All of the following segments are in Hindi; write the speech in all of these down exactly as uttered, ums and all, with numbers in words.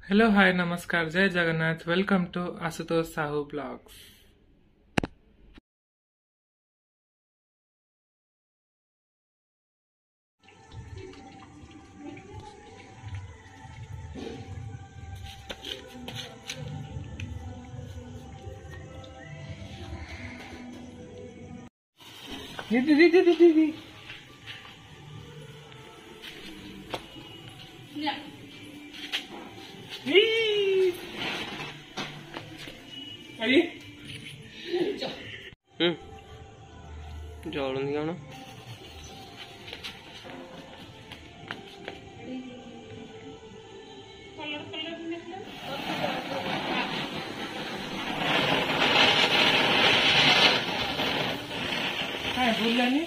हेलो हाय नमस्कार जय Jagannath welcome to Ashutosh Sahu blogs. दीदी दीदी दीदी दीदी अरे हम्म जलुंदी कौन बुलानी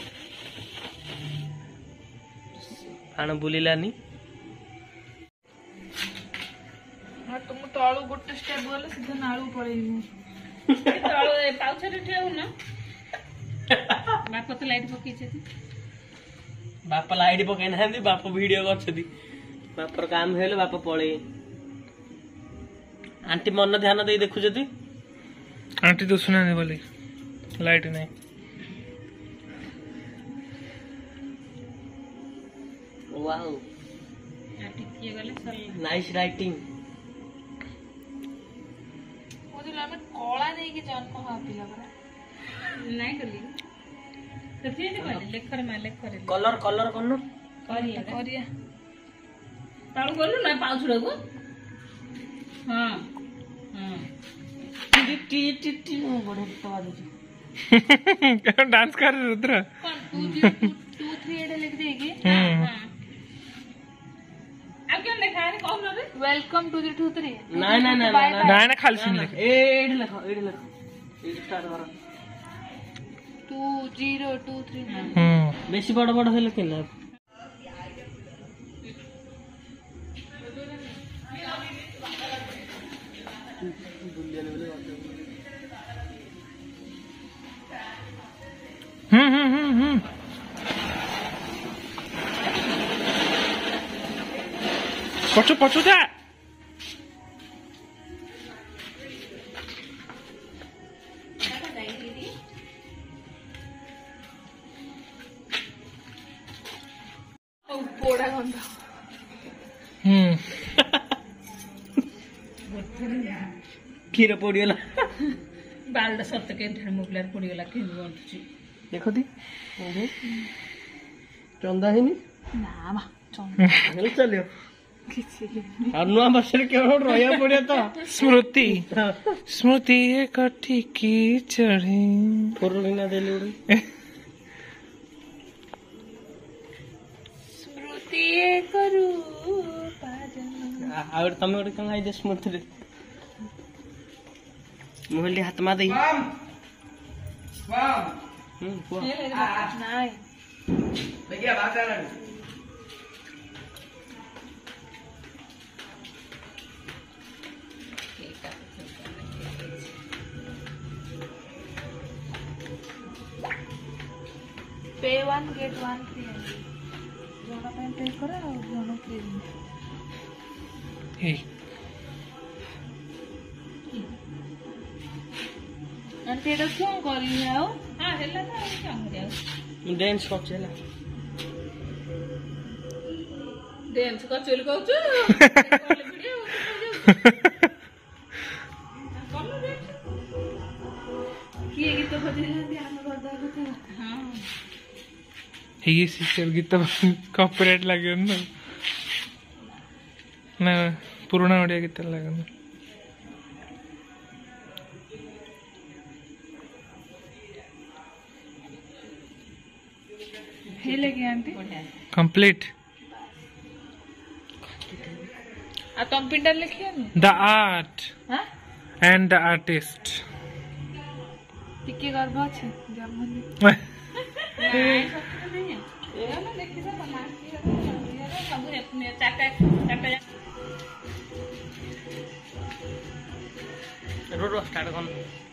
आना बुलानी हाँ तुम तलू गोटे स्टेप गले सीधा नालू पड़ेइबू तलू ए पाउछरे ठेउ ना बाप तो लाइट पकई छथि बाप लाइट पकई नांदी बाप वीडियो करछथि बापर काम हेले बाप पळे आंटी मन ध्यान दे देखु छथि आंटी तो सुना नहीं बोली लाइट नहीं वाओ आंटी किए गले सर नाइस राइटिंग ଆମେ କଳା ଦେଇକି ଜନ୍ମ ହବା ପିଲା ପରା ନାଇଁ କଲି ତ ଫେର କହିଲେ ଲେଖରେ ମା ଲେଖରେ କଲର କଲର କନ କରିଆ କରିଆ ତାଳୁ ଗଲୁ ନା ପାଉଛୁଡାକୁ ହଁ ହଁ ଟି ଟି ଟି ଟି ବଢେ ତ ବାଜୁଛି डांस कर रुद्र कौन टू जीरो टू थ्री एट लिख देगी हां हां अब क्या लिखा है कौन रे welcome two zero two three नहीं नहीं नहीं नहीं ना खाली सुन लिख एड लिखो एड लिखो एड स्टार्ट करो टू जीरो टू थ्री हम्म बेसी बड़ बड़ हेले केला हम्म हम्म हम्म हम्म पछो पछो जा पोड़ा गंध हम्म खीर पड़ीगला बालटा सत के मुगलार पड़ीगला कि देखो दी चंदा है ना मा चंदा चलियो नुआ बस रहा पड़े तो स्मृति स्मृति कठी की चढ़ी स्मृति करू तुम गोटे कौन आई स्मृति मुहल्ली हाथ मा दे पे वन गेट वन फ्री जोना पे पे करा और जोना फ्री हे अंते तो क्यों करी है ओ हां हेला ना क्या हो गया डांस कर चला डांस कर चल कहू वीडियो किए गीत बजे ध्यान करदा कथा हां ये सिस्टर गीत कॉपीराइट लगे ना ना पुराना ओडिया गीत लगे ना हे लगे आंटी कंप्लीट आ कंप्यूटर लिखिए ना द आर्ट हां एंड द आर्टिस्ट टिके गर्भ अछि जमन रो रो स्टार्ट कर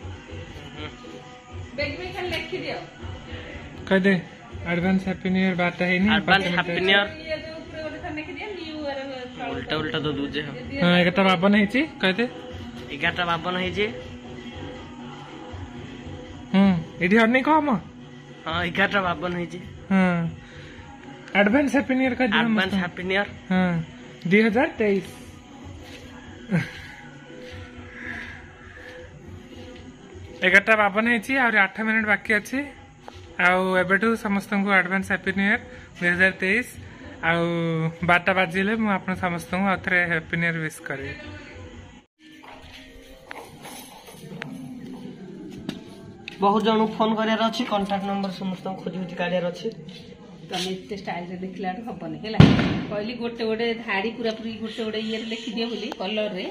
बैग में खाली लिख दियो कह दे एडवांस हैप्पी न्यू ईयर बात है नहीं एडवांस हैप्पी न्यू ईयर ये जो ऊपर वाले खाने के लिए न्यू ईयर उल्टा उल्टा तो दूजे हाँ एगारटा बावन है कहते एगारटा बावन है हम्म एटी हर नहीं कम हाँ एगारटा बावन है हाँ एडवांस हैप्पी न्यू ईयर का एडवांस हैप्पी न्यू ईयर हाँ दुई हजार तेईस एगारटा बावन है आठ मिनिट बाकी अच्छी आबू समस्त को एडवांस हैप्पी न्यू ईयर दुई हजार तेईस आउ बारटा बाजिले मुझे आप समस्त को आउे हैप्पी न्यू ईयर विश करी बहुत जन फोन करार अच्छी कांटेक्ट नंबर समस्त खोजी खोजी काढ़ार अच्छी तुम एत स्टाइल देखला हेनी है कहली गोटे गोटे धाड़ी पूरा पूरी गोटे गोटे ये लिखिदिए बोली कलर रे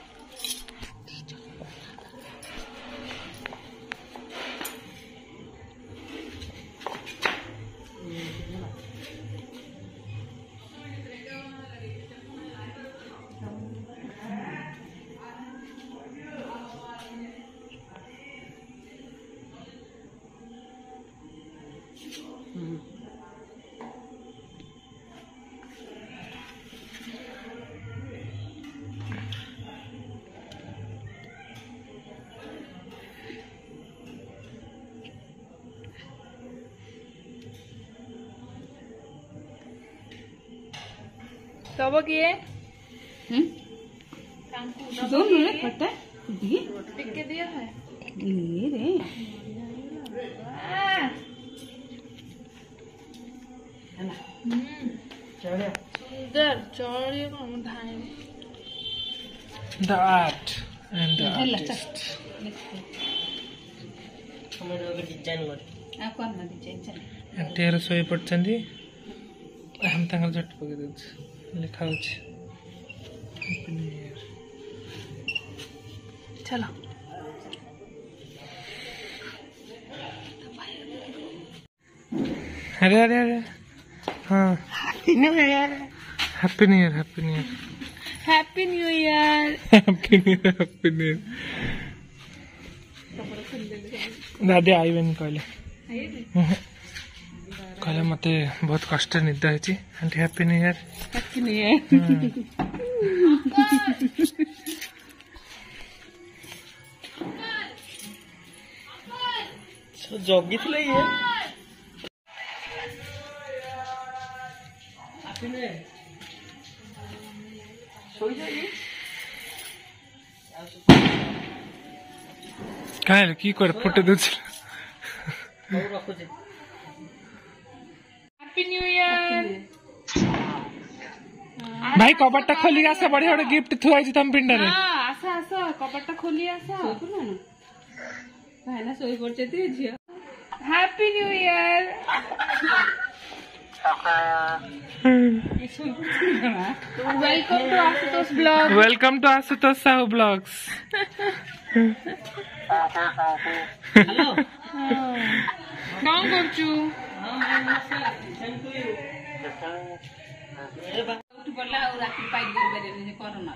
तब किए दोनों रे खट्टा दिए टिके दिया है ले रे चढ़िया सुंदर चढ़िए कौन धाए the art and the artist हमें डिजाइन कर आ कौन ना डिजाइन चल एंटीआर सोई पड़छंदी हम तंगल झट पके दछ लिखा होछ हैप्पी न्यू ईयर चलो अरे अरे अरे हाँ happy new year happy new year happy new year happy new year happy new year happy new year दादी आइबेन कहले कहले मते बहुत कष्ट निद होची aunty happy new year happy new year जगी थे ये कहले की कर फुटे दछ हैप्पी न्यू ईयर भाई कबाटा खोली आसे बढ़िया बड़े गिफ्ट थुआई छी तम पिंडा रे हां आसा आसा कपटा खोली आसा भाईना सोई पड़ते झियो happy new year welcome to Ashutosh blog welcome to Ashutosh Sahu blogs hello कौन करचू उठ पड़ला और राखी पाई दे बेरे ने कोरोना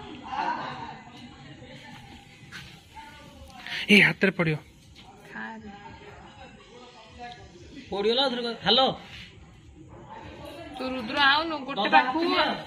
ए हाथ रे पड़ियो खा रे पड़ियोला उधर हेलो तो रुद्र आओ न गोटे पाखु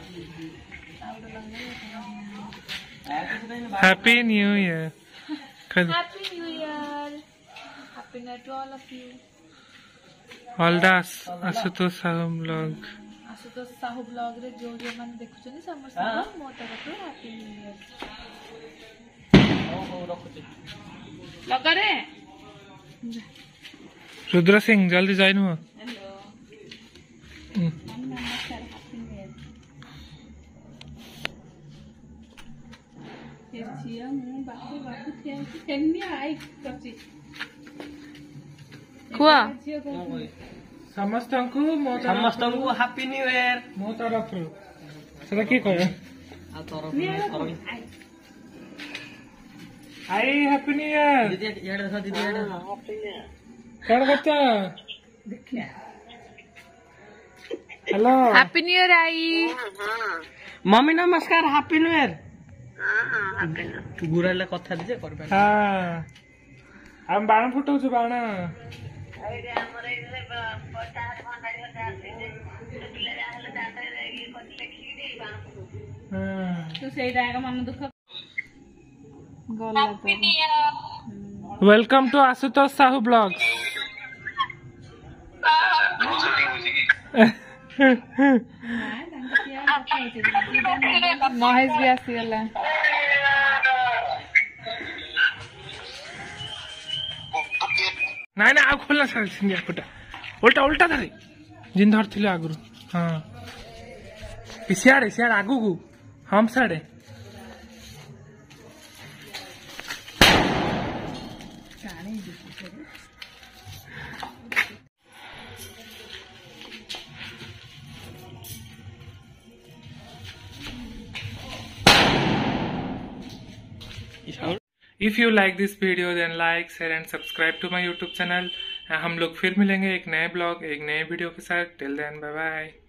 happy new year happy new year happy night to all of you all the Ashutosh Sahu blog Ashutosh Sahu blog रे जो जो माने देखुछनी समस्त मो तरफ हैप्पी न्यू ईयर ओ हो रखुची लगा रे रुद्र सिंह जल्दी जॉइन हो हेलो हम्म। नमस्कार हैप्पी न्यू ईयर फिर छिया मु बापू बापू थे केन्नी आई कची कुआ समस्त को मो समस्त को हैप्पी न्यू ईयर मो तरफ रु सेटा की कह आ तरफ आई हैप्पी न्यू ईयर दीदी याड देखो दीदी याड कौन करता हेलो हैप्पी न्यू ईयर आई मम्मी नमस्कार हैप्पी न्यू ईयर गुराले कथा दिजे करबा हां हम बाण फुटौछु बाण तू सही रहेगा मन दुख गला तो welcome to Ashutosh Sahu blogs. Mahesh भी आसीगला नाई ना आ खोलना सारा पुटा उल्टा उल्टा धरे जिन धरथिले आगुरु। हाँ सियाड़े सियाड़े आगु को हम साड़े if you like this video then like share and subscribe to my YouTube channel. हम लोग फिर मिलेंगे एक नए ब्लॉग एक नए वीडियो के साथ। Till then bye bye.